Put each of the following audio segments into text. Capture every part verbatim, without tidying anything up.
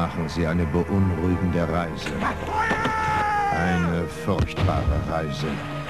machen sie eine beunruhigende Reise. Eine furchtbare Reise.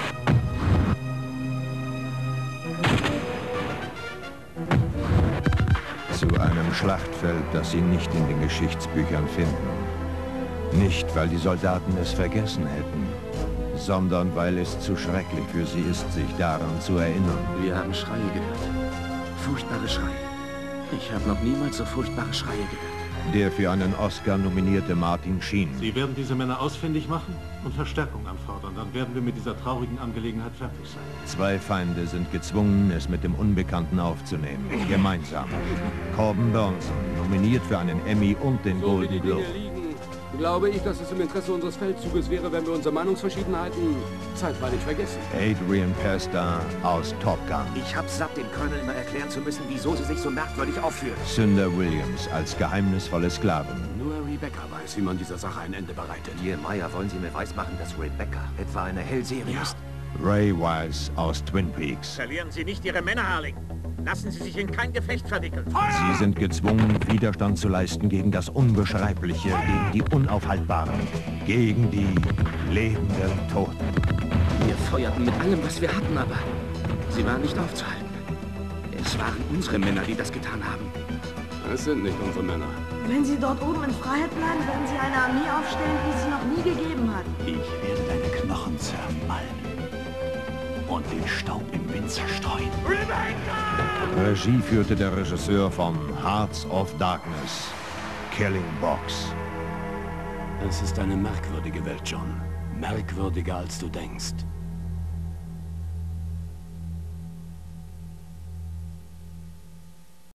Zu einem Schlachtfeld, das sie nicht in den Geschichtsbüchern finden. Nicht, weil die Soldaten es vergessen hätten, sondern weil es zu schrecklich für sie ist, sich daran zu erinnern. Wir haben Schreie gehört. Furchtbare Schreie. Ich habe noch niemals so furchtbare Schreie gehört. Der für einen Oscar nominierte Martin Sheen. Sie werden diese Männer ausfindig machen und Verstärkung anfordern. Dann werden wir mit dieser traurigen Angelegenheit fertig sein. Zwei Feinde sind gezwungen, es mit dem Unbekannten aufzunehmen. Gemeinsam. Corbin Bernsen, nominiert für einen Emmy und den So Golden Globe. Glaube ich, dass es im Interesse unseres Feldzuges wäre, wenn wir unsere Meinungsverschiedenheiten zeitweilig vergessen. Adrian Pesta aus Top Gun. Ich hab's satt, dem Colonel immer erklären zu müssen, wieso sie sich so merkwürdig aufführen. Cinder Williams als geheimnisvolle Sklavin. Nur Rebecca weiß, wie man dieser Sache ein Ende bereitet. Ihr Meier, wollen Sie mir weismachen, dass Rebecca etwa eine Hellseherin Ja. ist? Ray Wise aus Twin Peaks. Verlieren Sie nicht Ihre Männer, Harling. Lassen Sie sich in kein Gefecht verwickeln. Sie sind gezwungen, Widerstand zu leisten gegen das Unbeschreibliche, gegen die Unaufhaltbaren, gegen die lebenden Toten. Wir feuerten mit allem, was wir hatten, aber sie waren nicht aufzuhalten. Es waren unsere Männer, die das getan haben. Es sind nicht unsere Männer. Wenn Sie dort oben in Freiheit bleiben, werden Sie eine Armee aufstellen, die es noch nie gegeben hat. Ich werde deine Knochen zermalmen und den Staub im Wind zerstreuen. Regie führte der Regisseur von Hearts of Darkness, Killing Box. Es ist eine merkwürdige Welt, John. Merkwürdiger, als du denkst.